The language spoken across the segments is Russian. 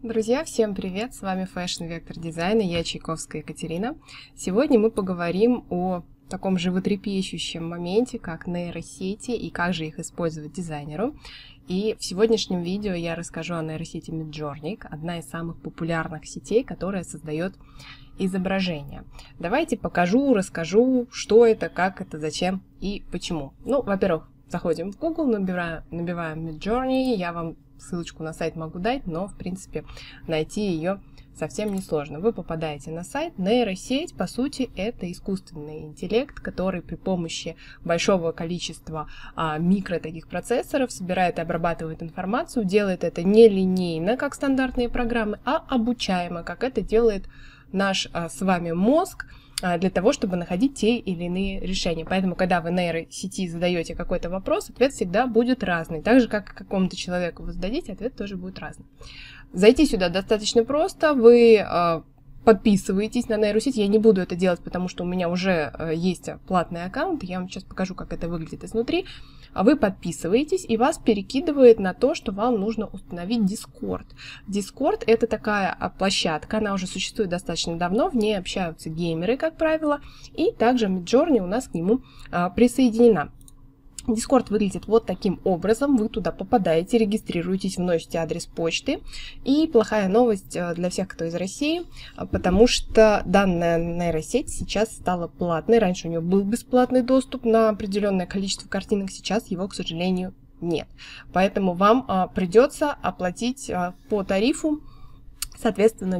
Друзья, всем привет! С вами Fashion Vector Design, и я Чайковская Екатерина. Сегодня мы поговорим о таком животрепещущем моменте, как нейросети и как же их использовать дизайнеру. И в сегодняшнем видео я расскажу о нейросети Midjourney, одна из самых популярных сетей, которая создает изображения. Давайте расскажу, что это, как это, зачем и почему. Ну, во-первых, заходим в Google, набиваем Midjourney, я вам ссылочку на сайт могу дать, но, в принципе, найти ее совсем несложно. Вы попадаете на сайт. Нейросеть, по сути, это искусственный интеллект, который при помощи большого количества микро таких процессоров собирает и обрабатывает информацию, делает это не линейно, как стандартные программы, а обучаемо, как это делает наш с вами мозг, для того, чтобы находить те или иные решения. Поэтому, когда вы нейросети задаете какой-то вопрос, ответ всегда будет разный. Так же, как какому-то человеку вы зададите, ответ тоже будет разный. Зайти сюда достаточно просто. Вы подписываетесь на нейросеть. Я не буду это делать, потому что у меня уже есть платный аккаунт. Я вам сейчас покажу, как это выглядит изнутри. Вы подписываетесь, и вас перекидывает на то, что вам нужно установить Discord. Discord — это такая площадка, она уже существует достаточно давно, в ней общаются геймеры, как правило, и также Midjourney у нас к нему присоединена. Discord выглядит вот таким образом. Вы туда попадаете, регистрируетесь, вносите адрес почты. И плохая новость для всех, кто из России, потому что данная нейросеть сейчас стала платной. Раньше у нее был бесплатный доступ на определенное количество картинок, сейчас его, к сожалению, нет. Поэтому вам придется оплатить по тарифу, соответственно,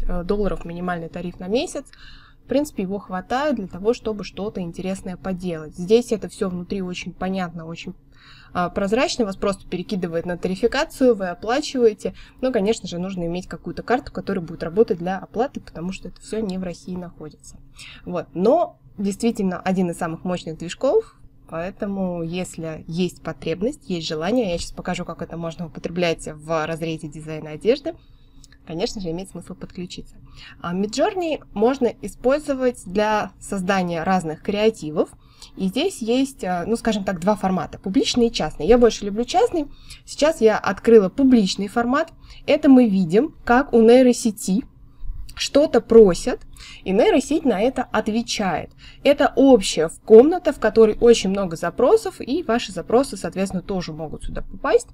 $10 минимальный тариф на месяц. В принципе, его хватает для того, чтобы что-то интересное поделать. Здесь это все внутри очень понятно, очень прозрачно. Вас просто перекидывает на тарификацию, вы оплачиваете. Но, конечно же, нужно иметь какую-то карту, которая будет работать для оплаты, потому что это все не в России находится. Вот. Но действительно один из самых мощных движков. Поэтому, если есть потребность, есть желание, я сейчас покажу, как это можно употреблять в разрезе дизайна одежды, конечно же, имеет смысл подключиться. Midjourney можно использовать для создания разных креативов. И здесь есть, ну, скажем так, два формата: публичный и частный. Я больше люблю частный. Сейчас я открыла публичный формат. Это мы видим, как у нейросети что-то просят, и нейросеть на это отвечает. Это общая комната, в которой очень много запросов, и ваши запросы, соответственно, тоже могут сюда попасть.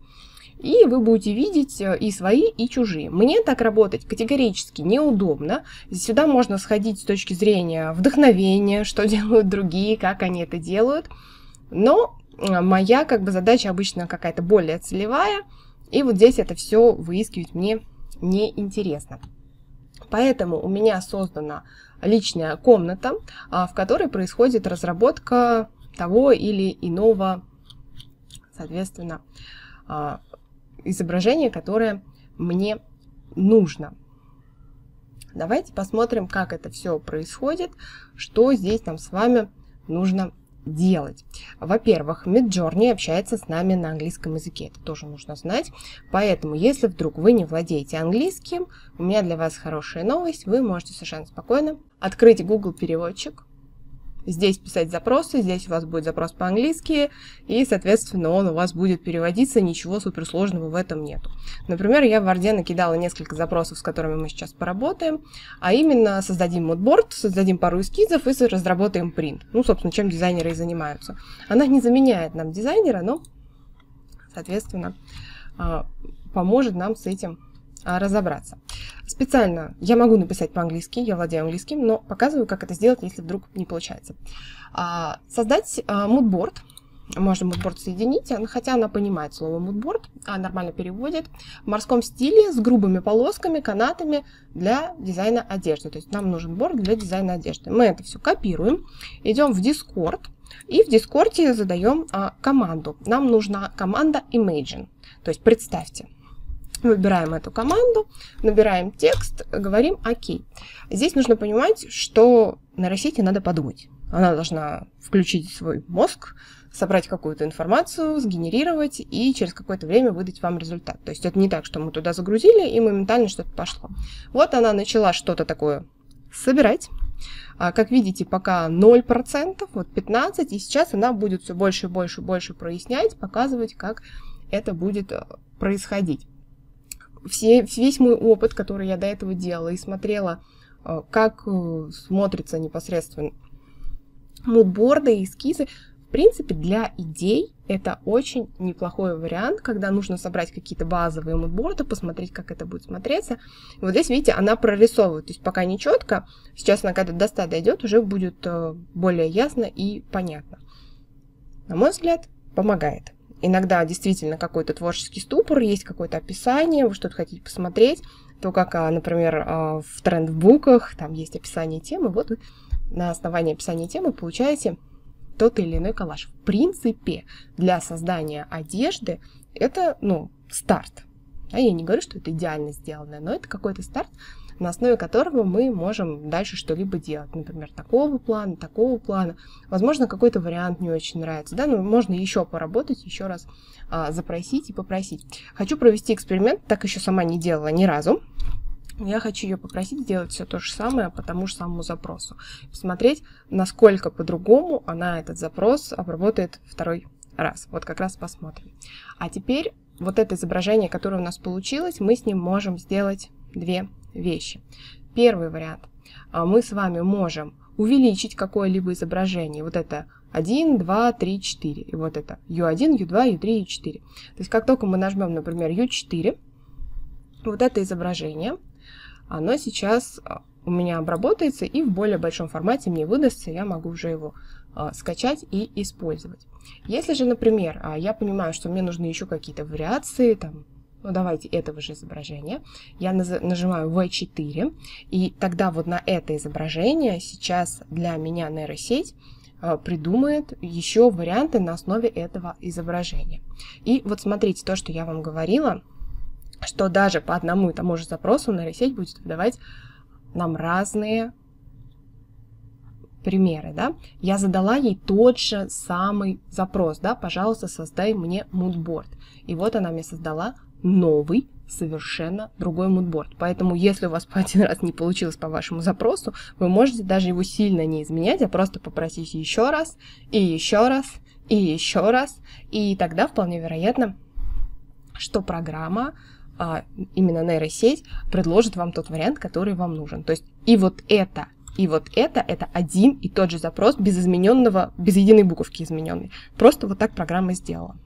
И вы будете видеть и свои, и чужие. Мне так работать категорически неудобно. Сюда можно сходить с точки зрения вдохновения, что делают другие, как они это делают. Но моя задача обычно какая-то более целевая. И вот здесь это все выискивать мне неинтересно. Поэтому у меня создана личная комната, в которой происходит разработка того или иного, соответственно, изображение, которое мне нужно. Давайте посмотрим, как это все происходит, что здесь нам с вами нужно делать. Во-первых, Midjourney общается с нами на английском языке, это тоже нужно знать. Поэтому, если вдруг вы не владеете английским, у меня для вас хорошая новость: вы можете совершенно спокойно открыть Google переводчик, здесь писать запросы, здесь у вас будет запрос по-английски, и, соответственно, он у вас будет переводиться, ничего суперсложного в этом нету. Например, я в Word накидала несколько запросов, с которыми мы сейчас поработаем, а именно создадим мудборд, создадим пару эскизов и разработаем принт. Ну, собственно, чем дизайнеры и занимаются. Она не заменяет нам дизайнера, но, соответственно, поможет нам с этим разобраться. Специально я могу написать по-английски, я владею английским, но показываю, как это сделать, если вдруг не получается. Создать мудборд. Можно мудборд соединить, хотя она понимает слово мудборд, нормально переводит. В морском стиле с грубыми полосками, канатами для дизайна одежды. То есть нам нужен борд для дизайна одежды. Мы это все копируем, идем в Discord, и в Discord задаем команду. Нам нужна команда Imagine, то есть представьте. Выбираем эту команду, набираем текст, говорим ОК. Здесь нужно понимать, что нейросети надо подумать. Она должна включить свой мозг, собрать какую-то информацию, сгенерировать и через какое-то время выдать вам результат. То есть это не так, что мы туда загрузили и моментально что-то пошло. Вот она начала что-то такое собирать. Как видите, пока 0%, вот 15%, и сейчас она будет все больше и больше и больше прояснять, показывать, как это будет происходить. весь мой опыт, который я до этого делала и смотрела, как смотрится непосредственно мудборды и эскизы, в принципе, для идей это очень неплохой вариант, когда нужно собрать какие-то базовые мудборды, посмотреть, как это будет смотреться. И вот здесь, видите, она прорисовывает, то есть пока не четко, сейчас она когда до 100 дойдет, уже будет более ясно и понятно. На мой взгляд, помогает. Иногда действительно какой-то творческий ступор, есть какое-то описание, вы что-то хотите посмотреть, то как, например, в трендбуках, там есть описание темы, вот вы на основании описания темы получаете тот или иной коллаж. В принципе, для создания одежды это, старт. Я не говорю, что это идеально сделано, но это какой-то старт, на основе которого мы можем дальше что-либо делать. Например, такого плана. Возможно, какой-то вариант не очень нравится. Да? Можно еще поработать, еще раз запросить и попросить. Хочу провести эксперимент, так еще сама не делала ни разу. Я хочу ее попросить сделать все то же самое по тому же самому запросу. Посмотреть, насколько по-другому она этот запрос обработает второй раз. Вот как раз посмотрим. А теперь вот это изображение, которое у нас получилось, мы с ним можем сделать две вещи. Первый вариант. Мы с вами можем увеличить какое-либо изображение. Вот это 1, 2, 3, 4. И вот это U1, U2, U3, U4. То есть как только мы нажмем, например, U4, вот это изображение, оно сейчас у меня обработается и в более большом формате мне выдастся, я могу уже его скачать и использовать. Если же, например, я понимаю, что мне нужны еще какие-то вариации, там, давайте этого же изображения, я нажимаю V4, и тогда вот на это изображение сейчас для меня нейросеть придумает еще варианты на основе этого изображения. И вот смотрите, то, что я вам говорила, что даже по одному и тому же запросу нейросеть будет выдавать нам разные примеры, да. Я задала ей тот же самый запрос, да, пожалуйста, создай мне мудборд. И вот она мне создала новый, совершенно другой мудборд. Поэтому, если у вас по один раз не получилось по вашему запросу, вы можете даже его сильно не изменять, а просто попросить еще раз, и еще раз, и еще раз. И тогда вполне вероятно, что программа, именно нейросеть, предложит вам тот вариант, который вам нужен. То есть и вот это один и тот же запрос без измененного, без единой буковки измененной. Просто вот так программа сделала.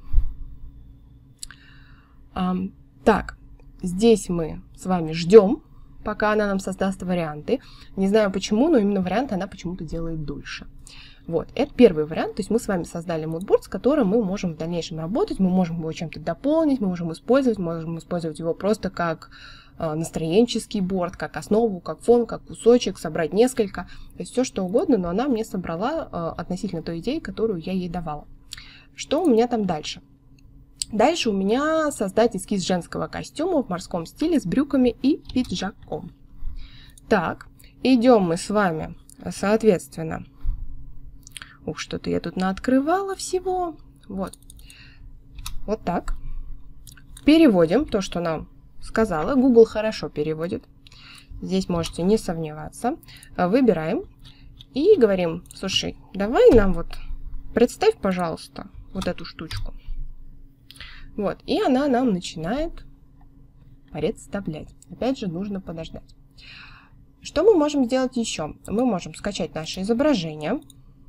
Так, здесь мы с вами ждем, пока она нам создаст варианты. Не знаю почему, но именно варианты она почему-то делает дольше. Вот, это первый вариант, то есть мы с вами создали мудборд, с которым мы можем в дальнейшем работать, мы можем его чем-то дополнить, мы можем использовать его просто как настроенческий борд, как основу, как фон, как кусочек, собрать несколько, то есть все что угодно, но она мне собрала относительно той идеи, которую я ей давала. Что у меня там дальше? Дальше у меня создать эскиз женского костюма в морском стиле с брюками и пиджаком. Так, идем мы с вами, соответственно, что-то я тут наоткрывала всего. Вот так. Переводим то, что нам сказала. Google хорошо переводит. Здесь можете не сомневаться. Выбираем и говорим: слушай, давай нам вот представь, пожалуйста, вот эту штучку. Вот, и она нам начинает представлять. Опять же, нужно подождать. Что мы можем сделать еще? Мы можем скачать наше изображение,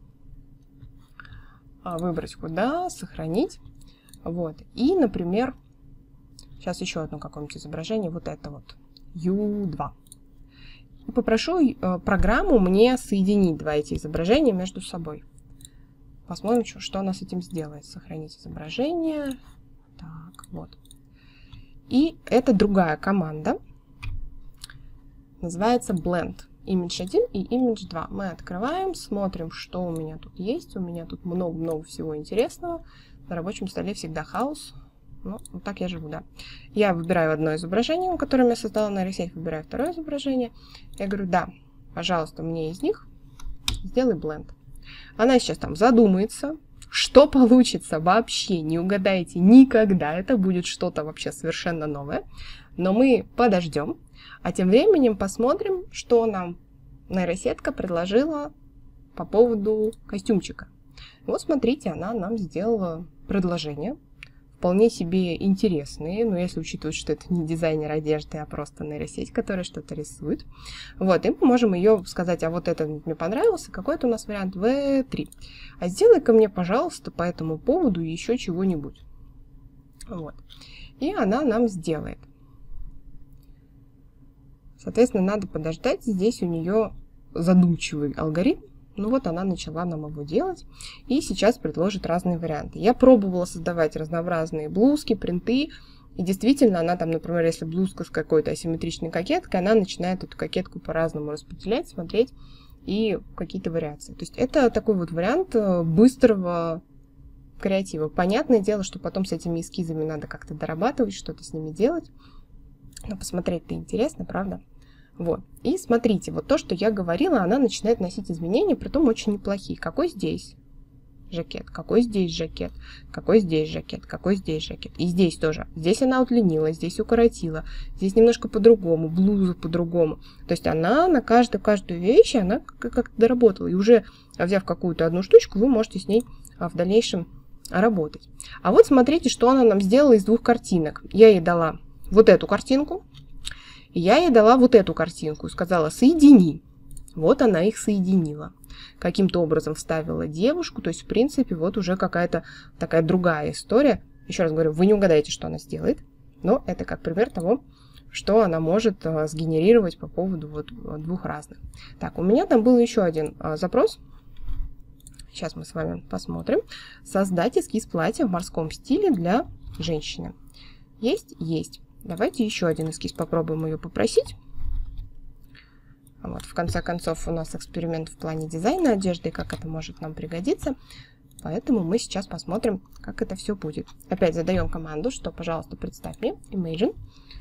выбрать куда, сохранить. Вот, и, например, сейчас еще одно какое-нибудь изображение, вот это вот, U2. И попрошу программу мне соединить два эти изображения между собой. Посмотрим, что она с этим сделает. Сохранить изображение. Так, вот. И это другая команда. Называется Blend. Image 1 и Image 2. Мы открываем, смотрим, что у меня тут есть. У меня тут много-много всего интересного. На рабочем столе всегда хаос. Ну, вот так я живу, да. Я выбираю одно изображение, которое я создала нейросеть, выбираю второе изображение. Я говорю: да, пожалуйста, мне из них сделай Blend. Она сейчас там задумается. Что получится, вообще не угадаете никогда. Это будет что-то вообще совершенно новое. Но мы подождем. А тем временем посмотрим, что нам нейросетка предложила по поводу костюмчика. Вот смотрите, она нам сделала предложение, в вполне себе интересные, но если учитывать, что это не дизайнер одежды, а просто нейросеть, которая что-то рисует. Вот, и мы можем ее сказать, а вот этот мне понравился, какой-то у нас вариант V3. А сделай-ка мне, пожалуйста, по этому поводу еще чего-нибудь. Вот. И она нам сделает. Соответственно, надо подождать, здесь у нее задумчивый алгоритм. Ну вот она начала нам его делать, и сейчас предложит разные варианты. Я пробовала создавать разнообразные блузки, принты, и действительно она там, например, если блузка с какой-то асимметричной кокеткой, она начинает эту кокетку по-разному распределять, смотреть и какие-то вариации. То есть это такой вот вариант быстрого креатива. Понятное дело, что потом с этими эскизами надо как-то дорабатывать, что-то с ними делать, но посмотреть-то интересно, правда? Вот. И смотрите, вот то, что я говорила, она начинает носить изменения, притом очень неплохие. Какой здесь жакет, какой здесь жакет, какой здесь жакет, какой здесь жакет. И здесь тоже. Здесь она удлинила, здесь укоротила, здесь немножко по-другому, блузу по-другому. То есть она на каждую вещь, она как-то доработала. И уже взяв какую-то одну штучку, вы можете с ней в дальнейшем работать. А вот смотрите, что она нам сделала из двух картинок. Я ей дала вот эту картинку. И я ей дала вот эту картинку и сказала «соедини». Вот она их соединила. Каким-то образом вставила девушку, то есть, в принципе, вот уже какая-то такая другая история. Еще раз говорю, вы не угадаете, что она сделает, но это как пример того, что она может сгенерировать по поводу вот двух разных. Так, у меня там был еще один запрос. Сейчас мы с вами посмотрим. Создать эскиз платья в морском стиле для женщины. Есть? Есть. Давайте еще один эскиз попробуем ее попросить. Вот, в конце концов, у нас эксперимент в плане дизайна одежды, как это может нам пригодиться. Поэтому мы сейчас посмотрим, как это все будет. Опять задаем команду, что, пожалуйста, представь мне, Imagine,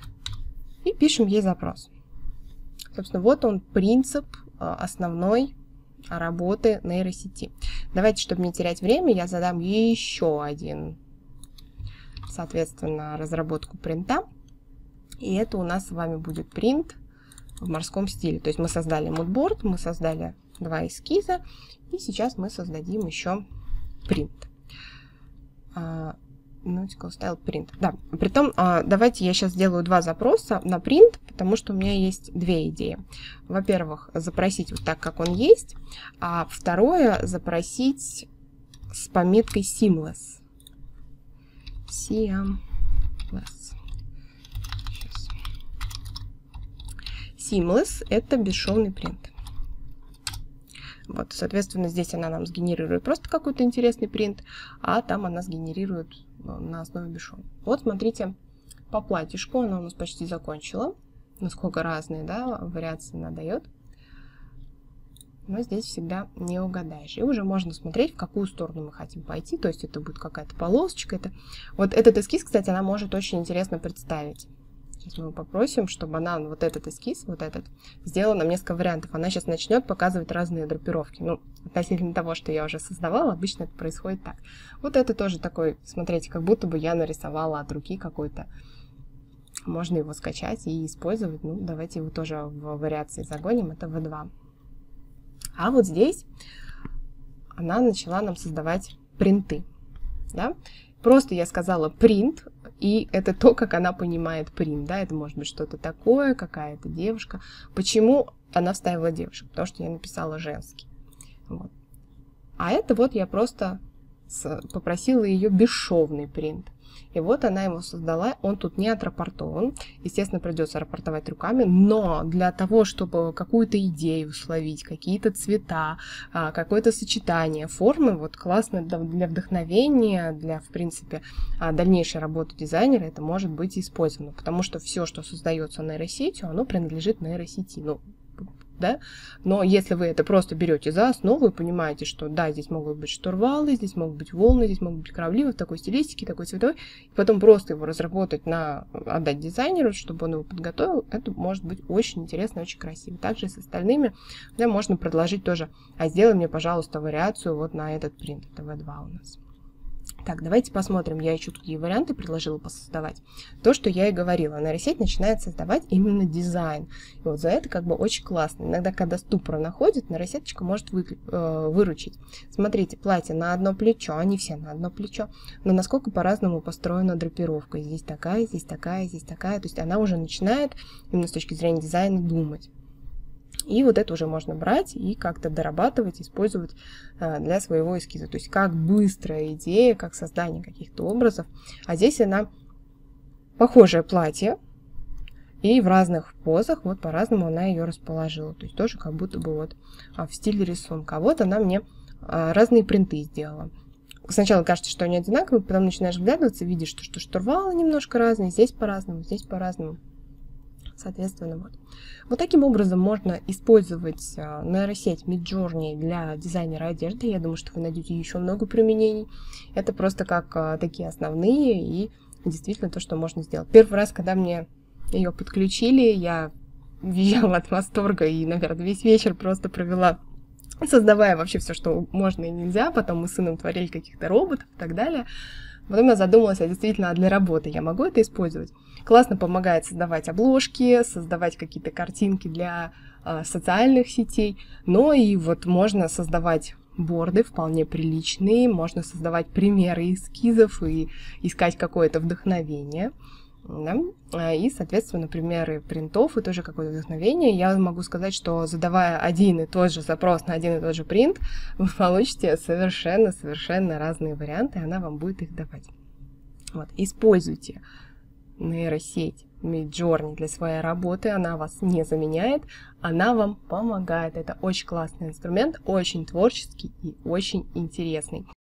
и пишем ей запрос. Собственно, вот он, принцип основной работы нейросети. Давайте, чтобы не терять время, я задам еще один, соответственно, разработку принта. И это у нас с вами будет принт в морском стиле. То есть мы создали мудборд, мы создали два эскиза, и сейчас мы создадим еще принт. Nautical Style Print. Да, притом, давайте я сейчас сделаю два запроса на принт, потому что у меня есть две идеи. Во-первых, запросить вот так, как он есть, а второе, запросить с пометкой Seamless. Seamless. Seamless – это бесшовный принт. Вот, соответственно, здесь она нам сгенерирует просто какой-то интересный принт, а там она сгенерирует на основе бесшовного. Вот, смотрите, по платьишку она у нас почти закончила. Насколько разные, да, вариации она дает. Но здесь всегда не угадаешь. И уже можно смотреть, в какую сторону мы хотим пойти. То есть это будет какая-то полосочка. Вот этот эскиз, кстати, она может очень интересно представить. Сейчас мы его попросим, чтобы она вот этот эскиз, вот этот, сделала нам несколько вариантов. Она сейчас начнет показывать разные драпировки. Ну, относительно того, что я уже создавала, обычно это происходит так. Вот это тоже такой, смотрите, как будто бы я нарисовала от руки какой-то. Можно его скачать и использовать. Ну, давайте его тоже в вариации загоним. Это V2. А вот здесь она начала нам создавать принты. Да? Просто я сказала принт, и это то, как она понимает принт. Да? Это может быть что-то такое, какая-то девушка. Почему она вставила девушек? Потому что я написала женский. Вот. А это вот я просто попросила ее бесшовный принт. И вот она его создала, он тут не отрапортован. Естественно, придется рапортовать руками, но для того, чтобы какую-то идею словить, какие-то цвета, какое-то сочетание формы, вот классно для вдохновения, для, в принципе, дальнейшей работы дизайнера это может быть использовано, потому что все, что создается нейросетью, оно принадлежит нейросети. Ну, да? Но если вы это просто берете за основу и понимаете, что да, здесь могут быть штурвалы, здесь могут быть волны, здесь могут быть корабли в такой стилистике, такой цветовой, и потом просто его разработать, отдать дизайнеру, чтобы он его подготовил, это может быть очень интересно, очень красиво. Также и с остальными, да, можно предложить тоже, а сделай мне, пожалуйста, вариацию вот на этот принт, это V2 у нас. Так, давайте посмотрим. Я еще другие варианты предложила посоздавать. То, что я и говорила, нейросеть начинает создавать именно дизайн. И вот за это как бы очень классно. Иногда, когда ступор находит, нейросеточка может выручить. Смотрите, платье на одно плечо, они все на одно плечо, но насколько по-разному построена драпировка. Здесь такая, здесь такая, здесь такая. То есть она уже начинает именно с точки зрения дизайна думать. И вот это уже можно брать и как-то дорабатывать, использовать для своего эскиза. То есть как быстрая идея, как создание каких-то образов. А здесь она похожее платье, и в разных позах, вот по-разному она ее расположила. То есть тоже как будто бы вот в стиле рисунка. А вот она мне разные принты сделала. Сначала кажется, что они одинаковые, потом начинаешь вглядываться, видишь, что штурвалы немножко разные, здесь по-разному, здесь по-разному. Соответственно, вот таким образом можно использовать нейросеть Midjourney для дизайнера одежды. Я думаю, что вы найдете еще много применений. Это просто как такие основные и действительно то, что можно сделать. Первый раз, когда мне ее подключили, я визжала от восторга и, наверное, весь вечер просто провела, создавая вообще все, что можно и нельзя. Потом мы с сыном творили каких-то роботов и так далее. Потом я задумалась, действительно, для работы я могу это использовать. Классно помогает создавать обложки, создавать какие-то картинки для социальных сетей, но и вот можно создавать борды вполне приличные, можно создавать примеры эскизов и искать какое-то вдохновение. Да? И, соответственно, примеры принтов и тоже какое-то вдохновение. Я могу сказать, что задавая один и тот же запрос на один и тот же принт, вы получите совершенно разные варианты, и она вам будет их давать. Вот. Используйте нейросеть Midjourney для своей работы, она вас не заменяет, она вам помогает. Это очень классный инструмент, очень творческий и очень интересный.